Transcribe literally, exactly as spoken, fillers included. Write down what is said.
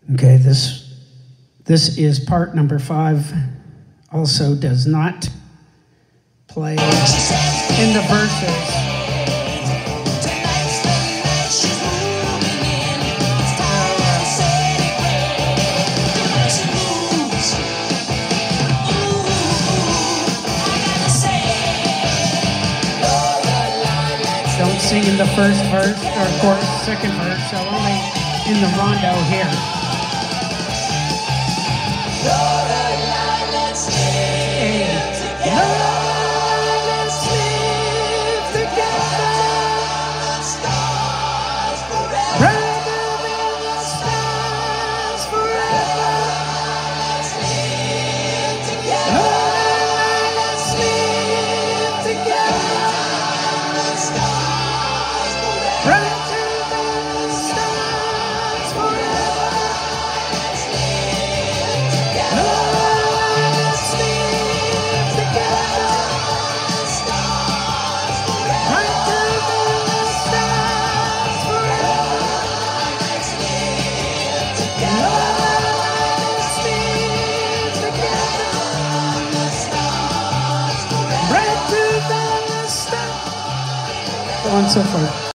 Okay, this, this is part number five. Also does not play in the verses. Don't sing in the first verse or chorus, second verse, so only in the rondo here. So on and so forth.